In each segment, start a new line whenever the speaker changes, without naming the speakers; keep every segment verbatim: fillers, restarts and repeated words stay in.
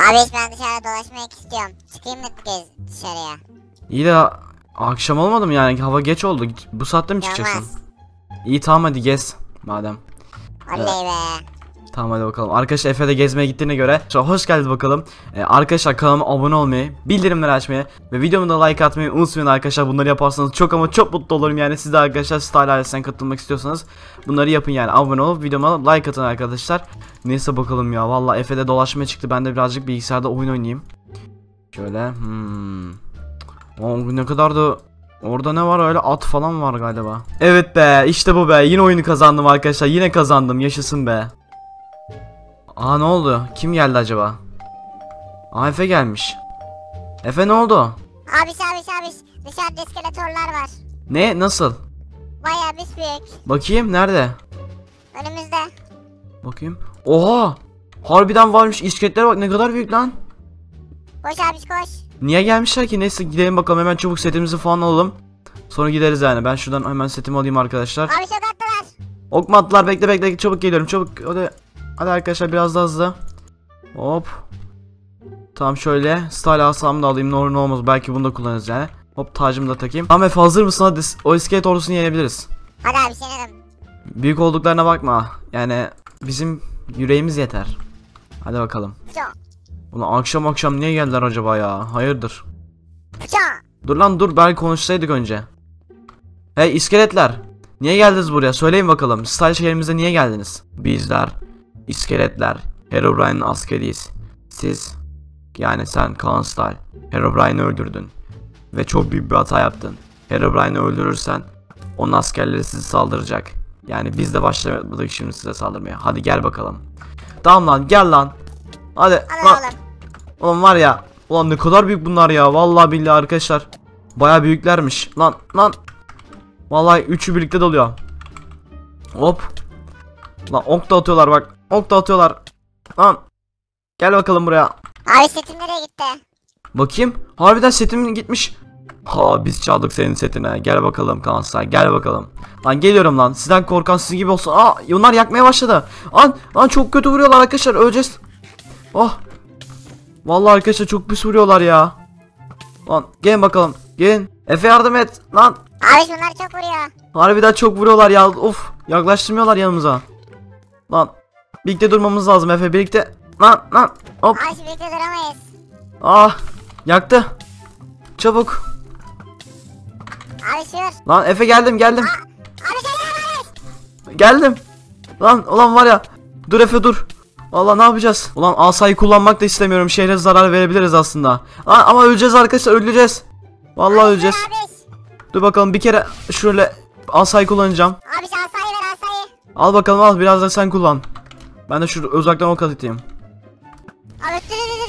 Abi ben dışarıda dolaşmak istiyorum. Çıkayım mı gez dışarıya?
İyi de akşam olmadı mı yani? Hava geç oldu. Bu saatte mi çıkacaksın?
Olmaz.
İyi tamam hadi gez madem.
Oley be.
Tamam hadi bakalım. Arkadaşlar Efe de gezmeye gittiğine göre hoş geldiniz bakalım. Ee, arkadaşlar kanalıma abone olmayı, bildirimleri açmayı ve videomu da like atmayı unutmayın arkadaşlar. Bunları yaparsanız çok ama çok mutlu olurum yani. Siz de arkadaşlar Style ailesinden katılmak istiyorsanız bunları yapın yani. Abone olup videoma like atın arkadaşlar. Neyse bakalım ya. Vallahi Efe de dolaşmaya çıktı. Ben de birazcık bilgisayarda oyun oynayayım. Şöyle. Hmm. Oh, ne kadar da orada ne var öyle, at falan var galiba. Evet be, işte bu be. Yine oyunu kazandım arkadaşlar. Yine kazandım. Yaşasın be. Aa ne oldu? Kim geldi acaba? Aa Efe gelmiş. Efe ne oldu?
Abiş abiş abiş. Dışarıda iskeletorlar var.
Ne? Nasıl?
Bayağı büyük.
Bakayım nerede?
Önümüzde.
Bakayım. Oha! Harbiden varmış. İskeletlere bak ne kadar büyük lan.
Koş abiş koş.
Niye gelmişler ki? Neyse gidelim bakalım, hemen çabuk setimizi falan alalım. Sonra gideriz yani. Ben şuradan hemen setimi alayım arkadaşlar.
Abiş ok attılar.
Ok mu attılar? Bekle bekle, çabuk geliyorum çabuk. Hadi. Hadi arkadaşlar biraz daha hızlı. Hop. Tamam şöyle. Style asamı da alayım. Ne olur ne olmaz. Belki bunu da kullanırız yani. Hop tacımı da takayım. Tamam Efe hazır mısın? Hadi o iskelet ordusunu yenebiliriz.
Hadi abi yenelim.
Büyük olduklarına bakma. Yani bizim yüreğimiz yeter. Hadi bakalım.
Çok.
Ulan akşam akşam niye geldiler acaba ya? Hayırdır?
Çok.
Dur lan dur, belki konuşsaydık önce. Hey iskeletler. Niye geldiniz buraya? Söyleyin bakalım. Style şehrimize niye geldiniz? Bizler iskeletler. Herobrine'in askeriyiz. Siz, yani sen Kaan Style, Herobrine'i öldürdün. Ve çok büyük bir hata yaptın. Herobrine'i öldürürsen onun askerleri sizi saldıracak. Yani biz de başlamadık şimdi size saldırmaya. Hadi gel bakalım. Tamam lan gel lan. Hadi.
Hadi
Lan.
oğlum.
Ulan var ya. Ulan ne kadar büyük bunlar ya. Vallahi billahi arkadaşlar. Baya büyüklermiş. Lan lan. Vallahi üçü birlikte doluyor. Hop. Lan ok da atıyorlar bak. Ok da atıyorlar. Lan. Gel bakalım buraya.
Abi setim nereye gitti?
Bakayım. Harbiden setim gitmiş. Ha biz çaldık senin setine. Gel bakalım Kansay. Gel bakalım. Lan geliyorum lan. Sizden korkan siz gibi olsun. Aa onlar yakmaya başladı. Lan lan çok kötü vuruyorlar arkadaşlar. Öleceğiz. Oh. Vallahi arkadaşlar çok pis vuruyorlar ya. Lan gelin bakalım. Gelin. Efe yardım et. Lan.
Abi bunlar çok vuruyor.
Harbiden çok vuruyorlar ya. Of. Yaklaştırmıyorlar yanımıza. Lan. Birlikte durmamız lazım Efe. Birlikte. Lan lan. Hop.
Abi şimdi birlikte duramayız.
Ah. Yaktı. Çabuk.
Abi şur.
Lan Efe geldim geldim.
Abi gel.
Geldim. Lan ulan var ya. Dur Efe dur. Allah ne yapacağız? Ulan asayı kullanmak da istemiyorum. Şehre zarar verebiliriz aslında. Aa, ama öleceğiz arkadaşlar, öleceğiz. Vallahi öleceğiz.
Abi.
Dur bakalım bir kere şöyle asayı kullanacağım.
Abi asayı ver asayı.
Al bakalım al, biraz da sen kullan. Ben de şurada uzaktan ok atayım.
Abi.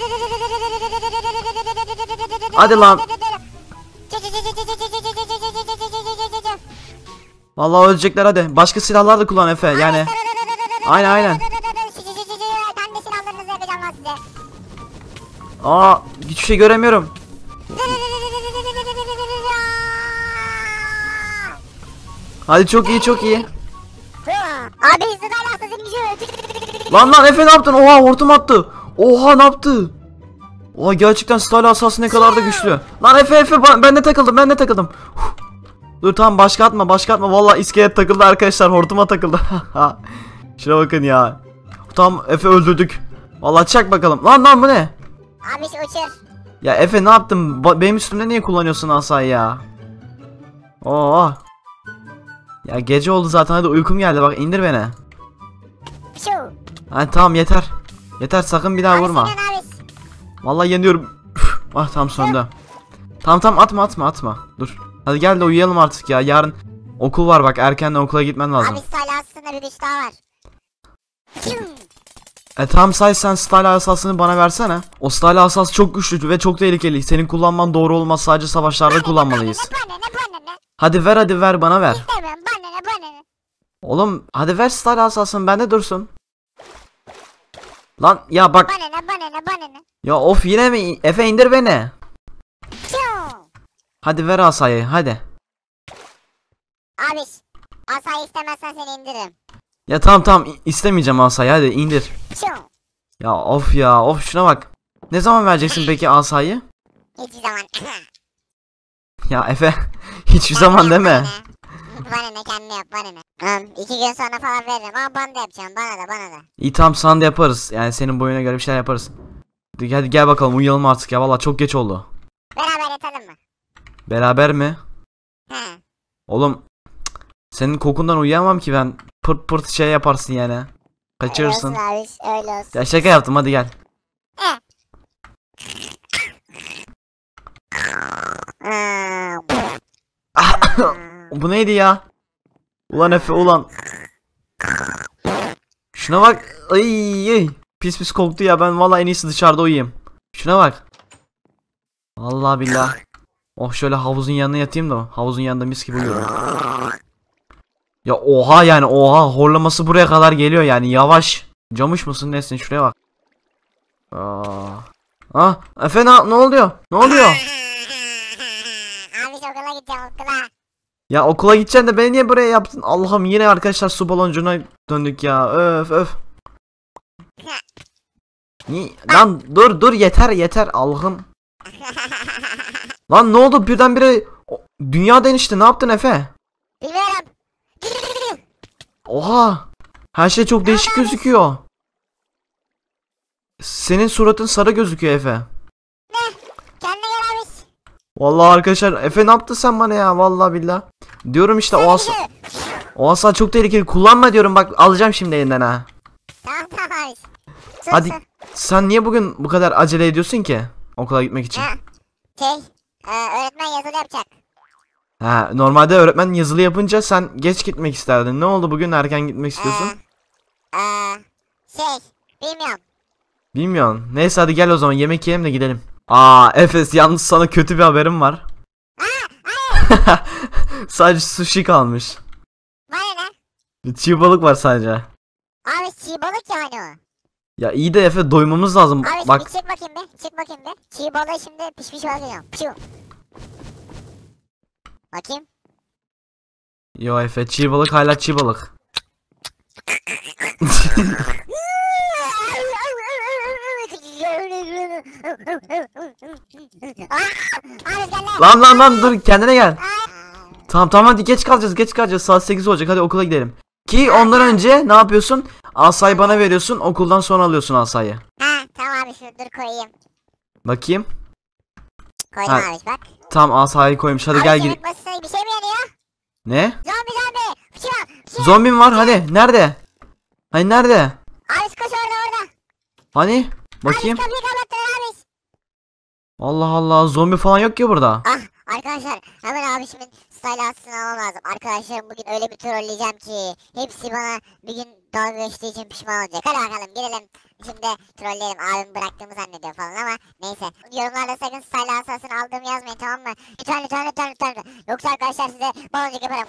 Hadi lan. Vallahi ölecekler hadi. Başka silahlar da kullan Efe yani. Aynen aynen.
Kendi silahlarınızı yapacağım lan size.
Aa hiçbir şey göremiyorum. Hadi çok iyi çok iyi.
Abi hızlı da alakasız gücü.
Lan lan Efe ne yaptın? Oha hortum attı. Oha ne yaptı? Oha gerçekten Style asası ne kadar da güçlü. Lan Efe Efe ben de takıldım ben de takıldım. Uf. Dur tamam başka atma başka atma. Vallahi iskelet takıldı arkadaşlar, hortuma takıldı. Şuna bakın ya. Tamam Efe öldürdük. Vallahi çak bakalım. Lan lan bu ne?
Abi şu uçur.
Ya Efe ne yaptın? Ba benim üstümde niye kullanıyorsun asayı ya? Oo. Ya gece oldu zaten, hadi uykum geldi, bak indir beni.
Şu.
Hadi tamam yeter. Yeter sakın bir daha
Abi
vurma.
senin abi.
Vallahi yanıyorum. Ah tam sonunda. Tamam tamam atma atma atma. Dur. Hadi gel de uyuyalım artık ya. Yarın okul var bak, erkenden okula gitmen lazım.
Abi Style aslında bir güç daha var.
E tamam say, sen Style asasını bana versene. O Style asası çok güçlü ve çok tehlikeli. Senin kullanman doğru olmaz, sadece savaşlarda kullanmalıyız.
Bana ne bana ne?
Hadi ver hadi ver bana ver.
İstemiyorum bana ne bana ne?
Oğlum hadi ver Style asasını, bende dursun. Lan ya bak.
Bana ne bana ne bana ne?
Ya of yine mi? Efe indir beni.
Şu.
Hadi ver asayı hadi.
Abi asayı istemezsen seni indiririm.
Ya tamam tamam istemeyeceğim asayı, hadi indir.
Şu.
Ya of ya of şuna bak. Ne zaman vereceksin peki asayı?
Hiçbir zaman.
Ya Efe hiçbir zaman deme.
Bana ne kendine yap bana ne. Tamam iki gün sonra falan veririm ama bana da yapacağım bana da bana da.
İyi tamam sana da yaparız. Yani senin boyuna göre bir şeyler yaparız. Hadi, hadi gel bakalım uyuyalım artık ya. Valla çok geç oldu.
Beraber yatalım mı?
Beraber mi?
He.
Oğlum senin kokundan uyuyamam ki ben. Pırt pırt şey yaparsın yani. Kaçırırsın.
Öyle olsun abi öyle olsun.
Ya şaka yaptım hadi gel.
He. Hmm.
Bu neydi ya? Ulan Efe ulan. Şuna bak. Ay, ay. Pis pis koktu ya. Ben vallahi en iyisi dışarıda uyuyayım. Şuna bak. Vallahi billah. Oh şöyle havuzun yanına yatayım da havuzun yanında mis gibi uyuyorum. Ya oha yani oha horlaması buraya kadar geliyor yani yavaş. Camış mısın nesin şuraya bak. Aa. Ah Efe ne, ne oluyor? Ne oluyor?
Abi okula gideceğim okula.
Ya okula gideceksin de beni niye buraya yaptın? Allah'ım yine arkadaşlar su baloncuğuna döndük ya. Öf öf. Ni lan dur dur yeter yeter Allah'ım. Lan ne oldu birdenbire o- dünya değişti ne yaptın Efe?
Bilmiyorum.
Oha. Her şey çok değişik gözüküyor. Senin suratın sarı gözüküyor Efe.
Ne? Kendine gel abi.
Vallahi arkadaşlar Efe ne yaptın sen bana ya vallahi billah. Diyorum işte o asa o asa çok tehlikeli kullanma diyorum bak alacağım şimdi elinden ha.
Tamam tamam abi. Sus,
Hadi
sus.
sen niye bugün bu kadar acele ediyorsun ki okula gitmek için?
Ha. Şey, e, öğretmen yazılı yapacak.
Ha normalde öğretmen yazılı yapınca sen geç gitmek isterdin. Ne oldu bugün erken gitmek istiyorsun?
Ee, e, şey, bilmiyorum.
Bilmiyorum. Neyse hadi gel o zaman yemek yiyelim de gidelim. Aa Efes yalnız sana kötü bir haberim var. Sadece sushi kalmış.
Bana ne?
Çiğ balık var sadece.
Abi çiğ balık yani o.
Ya iyi de Efe doymamız lazım.
Abi
Bak
bir çık bakayım bir. Çık bakayım bir. Çiğ balığı şimdi pişmiş bakacağım. Pişiyor. Bakayım.
yo Efe çiğ balık hala çiğ balık.
Abi gel lan.
Lan lan lan dur kendine gel. Tamam tamam hadi geç kalacağız geç kalacağız saat sekiz olacak hadi okula gidelim. Ki ondan önce ne yapıyorsun? Asayı bana veriyorsun okuldan sonra alıyorsun asayı.
Ha tamam abi şunu dur koyayım.
Bakayım.
Koydum
Ha.
abi bak.
Tam asayı koymuş hadi
Abi
gel gir.
kemik basısına bir şey mi yanıyor?
Ne?
Zombi zombi. Fışıyor. Fışıyor.
Zombi mi var hadi nerede? Hani nerede?
Abi koş orada orada.
Hani? Bakayım.
Abi kapıyı kapattın abi.
Allah Allah zombi falan yok ki burada.
Ah arkadaşlar hemen abişimin stylasını almam lazım. Arkadaşlarım bugün öyle bir trolleyeceğim ki hepsi bana bir gün dalga geçtiği için pişman olacak. Hadi bakalım gidelim. Şimdi trolleyelim abim bıraktığımı zannediyor falan ama neyse. Yorumlarda sakın stylasını aldığımı yazmayın tamam mı? Lütfen lütfen lütfen lütfen. Yoksa arkadaşlar size baloncuk yaparım.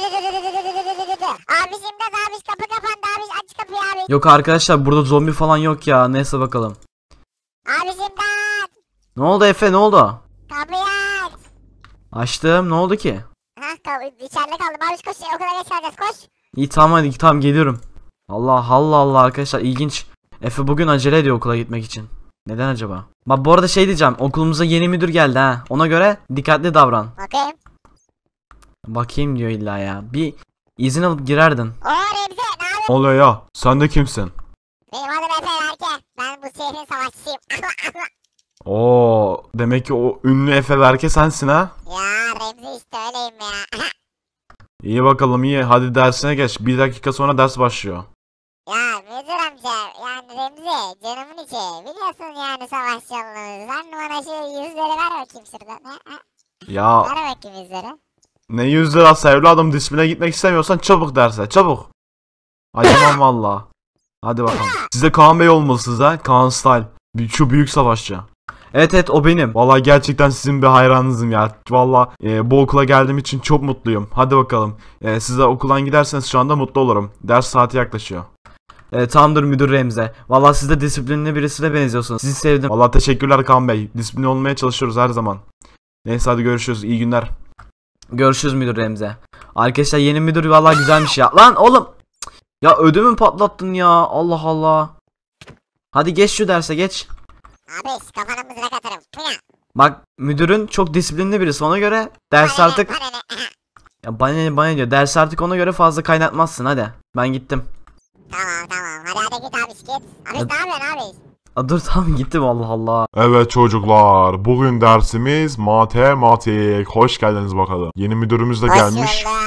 Abişim de abiş kapı kapandı abiş aç kapıyı abiş.
Yok arkadaşlar burada zombi falan yok ya neyse bakalım.
Abişim de
Ne oldu Efe ne oldu?
kapıyı aç.
Açtım ne oldu ki?
Ha kapı içeride kaldım abiş koş okula geç kalacağız koş.
İyi tamam hadi tamam geliyorum. Allah Allah Allah arkadaşlar ilginç. Efe bugün acele ediyor okula gitmek için. Neden acaba? Bak bu arada şey diyeceğim okulumuza yeni müdür geldi ha. Ona göre dikkatli davran.
Bakayım.
Bakayım diyor illa ya. Bir izin alıp girerdin.
Oo Remzi ne yapıyorsun?
Oluyor ya. Sen de kimsin?
Benim adım Efe Berke. Ben bu şehrin savaşçısıyım.
Oo, demek ki o ünlü Efe Berke sensin ha?
ya Remzi işte öyleyim ya.
İyi bakalım iyi. Hadi dersine geç. Bir dakika sonra ders başlıyor.
ya müdür amca yani Remzi canımın içi. Biliyorsun yani savaşçı olduğunuzu. Sen bana şu yüzleri ver bakayım şuradan. Ha, ha.
Ya
Ver bakayım yüzleri.
ne yüz lirası evladım, disipline gitmek istemiyorsan çabuk derse çabuk. Acımam valla. Hadi bakalım. Size Kaan Bey olmalısınız ha. Kaan Style. Şu büyük savaşçı.
Evet evet o benim.
Vallahi gerçekten sizin bir hayranınızım ya. Vallahi e, bu okula geldiğim için çok mutluyum. Hadi bakalım. E, siz de okuldan giderseniz şu anda mutlu olurum. Ders saati yaklaşıyor.
Ee, tamamdır müdür Remzi. Vallahi siz de disiplinli birisine benziyorsunuz. Sizi sevdim.
Vallahi teşekkürler Kaan Bey. Disiplinli olmaya çalışıyoruz her zaman. Neyse hadi görüşürüz. İyi günler.
Görüşürüz müdür Remzi. Arkadaşlar yeni müdür vallahi güzelmiş ya. Lan oğlum. Cık. Ya ödümü patlattın ya. Allah Allah. Hadi geç şu derse geç.
Abi kafana mızrak atarım. Pına.
Bak müdürün çok disiplinli birisi, ona göre ders
Bana ne,
artık
bana ne?
ya bana ne bana ne diyor, ders artık ona göre fazla kaynatmazsın. Hadi ben gittim.
Tamam tamam. Hadi hadi git abi git. Abi
Hadi.
ne yapıyorsun abi?
Aa, dur tamam gittim, Allah Allah.
Evet çocuklar, bugün dersimiz matematik. Hoş geldiniz bakalım. Yeni müdürümüz de gelmiş.
Hoş bulduk.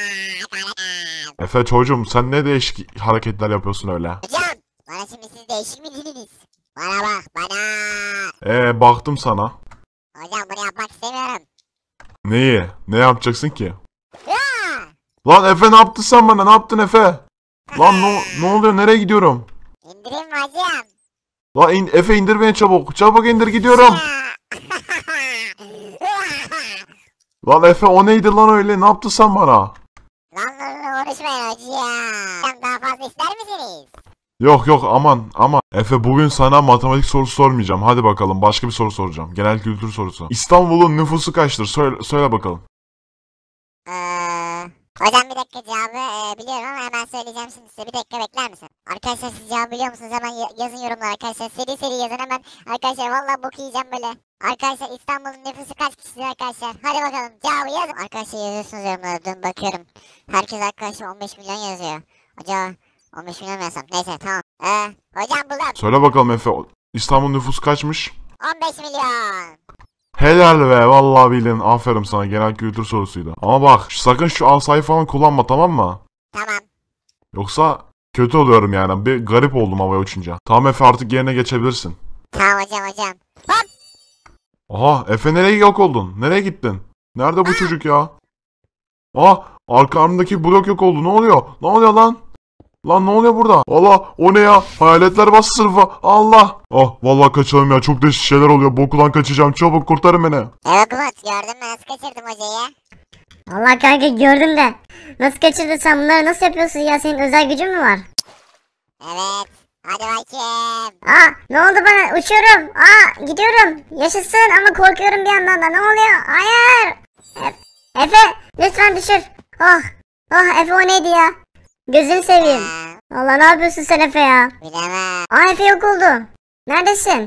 Efe çocuğum, sen ne değişik hareketler yapıyorsun öyle?
Hocam bana şimdi siz değişik mi dininiz? Bana bak bana.
Ee baktım sana.
Hocam bunu yapmak istemiyorum.
Neyi? Ne yapacaksın ki?
Ya!
Lan Efe, ne yaptın sen bana? Ne yaptın Efe? Lan ne, ne oluyor? Nereye gidiyorum?
İndireyim mi hocam?
Lan in, Efe indir beni çabuk. Çabuk indir, gidiyorum. Lan Efe, o neydi lan öyle? Ne yaptın sen bana?
Lan lan konuşmayın hocam. Hocam daha fazla ister misiniz?
Yok yok, aman aman. Efe, bugün sana matematik sorusu sormayacağım. Hadi bakalım, başka bir soru soracağım. Genel kültür sorusu. İstanbul'un nüfusu kaçtır? Söyle, söyle bakalım.
Eee... Hocam bir dakika cevabı e, biliyorum ama hemen söyleyeceğim şimdi size. Bir dakika bekler misin? Arkadaşlar siz cevabı biliyor musunuz? Hemen ya- yazın yorumlar arkadaşlar. Seri seri yazın hemen. Arkadaşlar vallahi boku yiyeceğim böyle. Arkadaşlar İstanbul'un nüfusu kaç kişidir arkadaşlar? Hadi bakalım cevabı yazın. Arkadaşlar yazıyorsunuz yorumlara. Dün bakıyorum. Herkes arkadaşlar on beş milyon yazıyor. Acaba on beş milyon mu yazsam? Neyse tamam. Eee hocam buldum.
Söyle bakalım Efe. İstanbul nüfusu kaçmış?
on beş milyon.
Helal be, vallahi bildin. Aferin sana, genel kültür sorusuydu. Ama bak, sakın şu asayı falan kullanma, tamam mı?
Tamam.
Yoksa kötü oluyorum yani. Bir garip oldum havaya uçunca. Tamam Efe, artık yerine geçebilirsin.
Tamam hocam hocam. Hop.
Aha, Efe nereye yok oldun? Nereye gittin? Nerede bu çocuk ya? Aa, arkamdaki blok yok oldu. Ne oluyor? Ne oluyor lan? Lan ne oluyor burada? Allah, o ne ya? Hayaletler bastı sınıfa. Allah. Ah, vallahi kaçalım ya. Çok değişik şeyler oluyor. Bu okuldan kaçacağım. Çabuk kurtarın beni.
Evet Umut gördün mü nasıl kaçırdım hocayı?
Allah kanka gördüm de. Nasıl kaçırdın sen bunları, nasıl yapıyorsun ya, senin özel gücün mü var?
Evet. Hadi bakayım.
Aa ne oldu bana, uçuyorum. Aa gidiyorum. Yaşasın ama korkuyorum bir yandan da, ne oluyor? Hayır. E- Efe lütfen düşür. Oh. Oh Efe, o neydi ya? Gözünü seveyim.
Ee,
Allah, ne yapıyorsun sen Efe ya?
bilemem.
Aa Efe yok oldu. Neredesin?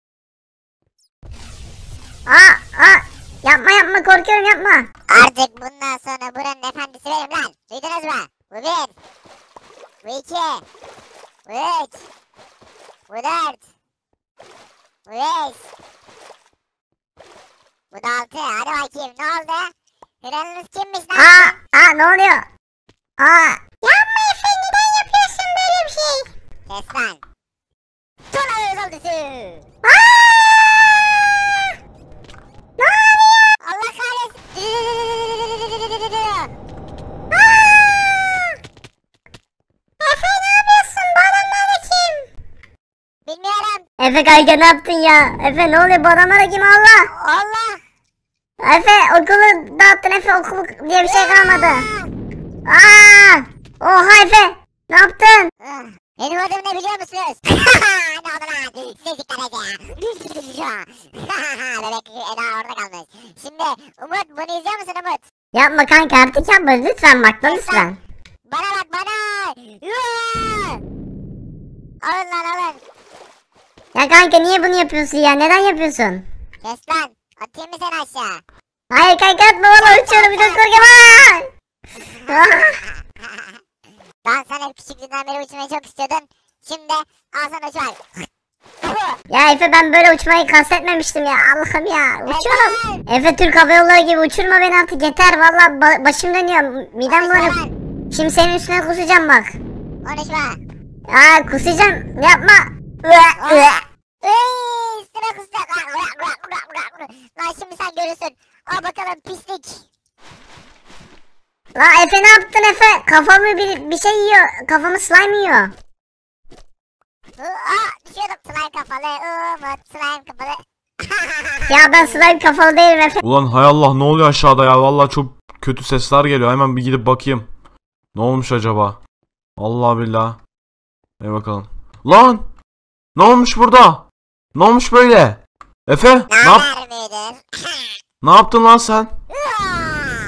Aa aa. Yapma yapma, korkuyorum, yapma.
Artık bundan sonra buranın efendisi benim lan. Duydunuz mu? Bu bir. Bu iki. Bu üç. Bu dört. Bu beş. Bu da altı. Hadi bakayım ne oldu? Kralınız kimmiş lan?
Aa aa ne oluyor? Aa. Yapma Efe, neden yapıyorsun böyle bir şey?
Kes lan. Tuna Özaldızı.
Aa!
Allah kahretsin.
Efe ne yapıyorsun? Bu adamlar da kim?
Bilmiyorum.
Efe kanka ne yaptın ya? Efe ne oluyor, bu adamlar da kim? Allah!
Allah.
Efe okulu dağıttın Efe, okul diye bir şey kalmadı. Aa! Oha Efe! Ne yaptın?
Ah, benim adım ne biliyor musunuz? Ne oldu lan? Size dikkat edeceğim. Bebek Eda orada kalmış. Şimdi Umut bunu izliyor musun Umut?
Yapma kanka, artık yapma lütfen, bak lan lütfen.
Bana bak bana. Yuh! Alın lan alın.
Ya kanka niye bunu yapıyorsun ya? Neden yapıyorsun?
Kes lan. Atayım mı seni aşağı?
Hayır kanka atma, valla uçuyorum, bir de korkuyorum.
Lan sen hep küçüklüğünden beri uçmayı çok istiyordun. Şimdi al sana uçak.
Ya Efe, ben böyle uçmayı kastetmemiştim ya, Allah'ım ya, uçuyorum. Efe, Türk Hava Yolları gibi uçurma beni artık, yeter, valla ba- başım dönüyor, midem bulanıyor.
Konuşma.
Şimdi senin üstüne kusacağım bak.
Konuşma.
Aa kusacağım, yapma. Üe, üe.
Eee üstüne kusacak lan. Lan şimdi sen görürsün. Al bakalım pislik.
La Efe ne yaptın Efe? Kafamı bir, bir şey yiyor, kafamı slime yiyor.
Aa düşüyordum. Slime kafalı. Umut slime kafalı.
Ya ben slime kafalı değilim Efe.
Ulan hay Allah, ne oluyor aşağıda ya? Vallahi çok kötü sesler geliyor. Hemen bir gidip bakayım. Ne olmuş acaba? Allah billah. Ey bakalım. Lan! Ne olmuş burada? Ne olmuş böyle? Efe,
Ne
ne yap
haber müdür?
ne yaptın lan sen?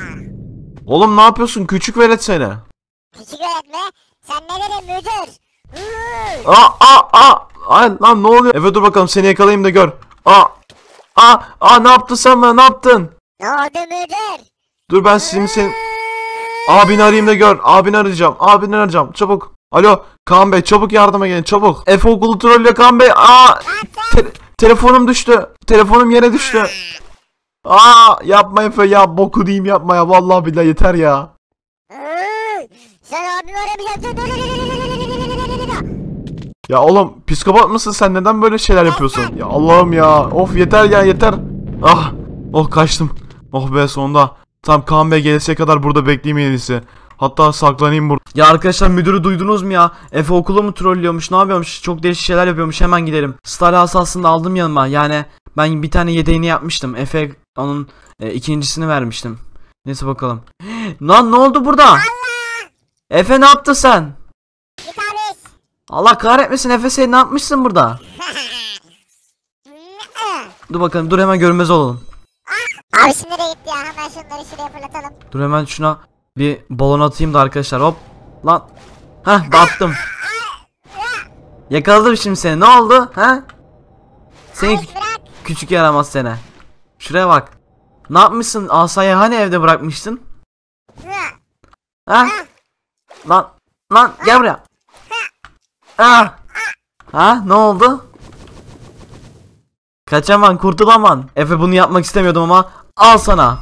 Oğlum ne yapıyorsun? Küçük velet seni.
Küçük öğretme. Sen ne dedin müdür?
Aa aa aa. Ay lan ne oluyor? Efe dur bakalım seni yakalayayım da gör. Aa. Aa aa ne yaptın sen bana? Ne yaptın?
Ne oldu müdür?
Dur ben şimdi senin abini arayayım da gör. Abini arayacağım. Abini arayacağım. Çabuk. Alo Kaan Bey çabuk yardıma gelin çabuk. Efe okulu trollüyor Kaan Bey. Aa te- telefonum düştü. Telefonum yere düştü. Aa yapma Efe ya boku diyeyim yapma ya vallahi billahi yeter ya.
Iıı, Sen abimi aramayacaksın.
Ya oğlum psikopat mısın sen neden böyle şeyler yapıyorsun? Ya Allah'ım ya of yeter ya yeter. Ah oh kaçtım. Oh be sonunda. Tam Kaan Bey gelese kadar burada bekleyeyim en iyisi. Hatta saklanayım burada. Ya arkadaşlar müdürü duydunuz mu ya? Efe okulu mu trollüyormuş ne yapıyormuş? Çok değişik şeyler yapıyormuş hemen gidelim. Star asasını aldım yanıma yani ben bir tane yedeğini yapmıştım. Efe onun e, ikincisini vermiştim. Neyse bakalım. Lan ne oldu burada? Efe ne yaptın sen?
Git abi.
Allah kahretmesin Efe sen ne yapmışsın burada? Dur bakalım dur hemen görünmez olalım.
Abi şimdi nereye gitti ya? Hemen şunları şuraya fırlatalım.
Dur hemen şuna bir balon atayım da arkadaşlar hop. Lan. Heh dağıttım. Yakaladım şimdi seni ne oldu? Ha? Seni
Abi bırak.
küçük yaramaz seni. Şuraya bak. Ne yapmışsın? Asayı hani evde bırakmıştın? Ha? Lan. Lan gel buraya. Ha? Ha? Ne oldu? Kaçaman, kurtulaman. Efe bunu yapmak istemiyordum ama al sana.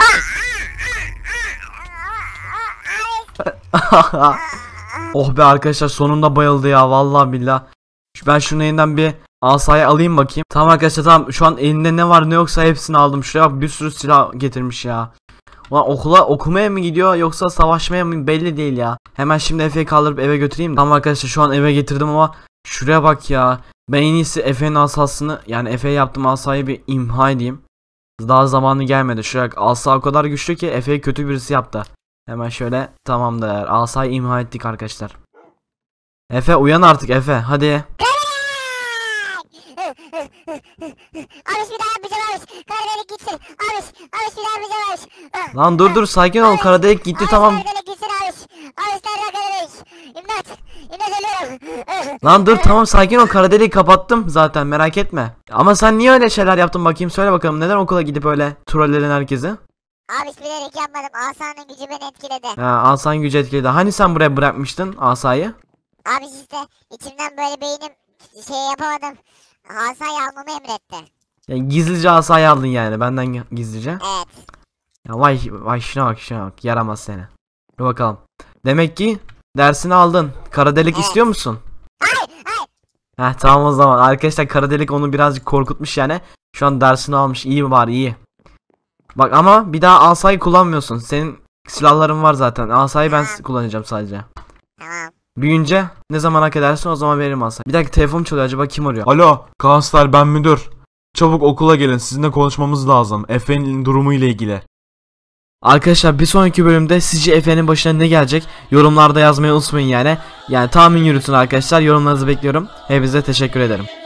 Oh be arkadaşlar sonunda bayıldı ya vallahi billah. Ben şunun elinden bir asayı alayım bakayım. Tamam arkadaşlar tamam şu an elinde ne var ne yoksa hepsini aldım. Şuraya bak bir sürü silah getirmiş ya. Ulan okula okumaya mı gidiyor yoksa savaşmaya mı belli değil ya. Hemen şimdi Efe'yi kaldırıp eve götüreyim. Tamam arkadaşlar şu an eve getirdim ama şuraya bak ya. Ben en iyisi Efe'nin asasını yani Efe'ye yaptığım asayı bir imha edeyim. Daha zamanı gelmedi. Şuraya asa o kadar güçlü ki Efe'yi kötü birisi yaptı. Hemen şöyle tamamdır. Asayı imha ettik arkadaşlar. Efe uyan artık Efe hadi.
Abiş bir daha yapmayacağım abiş. Karadelik gitsin. Abiş. Abiş bir daha yapmayacağım abiş.
Lan dur dur sakin ol karadelik gitti tamam.
Karadelik gitsin abiş. Abiş nerede karadelik? İmdat. İmdat ölüyorum.
Lan dur tamam sakin ol karadeliği kapattım zaten merak etme. Ama sen niye öyle şeyler yaptın bakayım söyle bakalım neden okula gidip öyle trolledin herkesi?
Abiş bilerek yapmadım. Asanın gücü beni etkiledi.
Ha asan gücü etkiledi. Hani sen buraya bırakmıştın asayı?
Abiş işte içimden böyle beynim şey yapamadım. Asayı almamı emretti.
Ya gizlice asayı aldın yani benden gizlice.
Evet.
Ya vay vay şuna bak şuna bak yaramaz seni. Dur bakalım. Demek ki dersini aldın. Kara delik
Evet.
istiyor musun?
Hayır hayır.
Heh tamam o zaman. Arkadaşlar kara delik onu birazcık korkutmuş yani. Şu an dersini almış. İyi mi var iyi. Bak ama bir daha asayı kullanmıyorsun. Senin silahların var zaten. Asayı ben
Tamam.
kullanacağım sadece.
Tamam.
Büyünce ne zaman hak edersin o zaman veririm asayı. Bir dakika telefon çalıyor acaba kim arıyor? Alo Kanslar ben müdür. Çabuk okula gelin sizinle konuşmamız lazım. Efe'nin durumu ile ilgili. Arkadaşlar bir sonraki bölümde sizce Efe'nin başına ne gelecek? Yorumlarda yazmayı unutmayın yani. Yani tahmin yürütün arkadaşlar. Yorumlarınızı bekliyorum. Hepinize teşekkür ederim.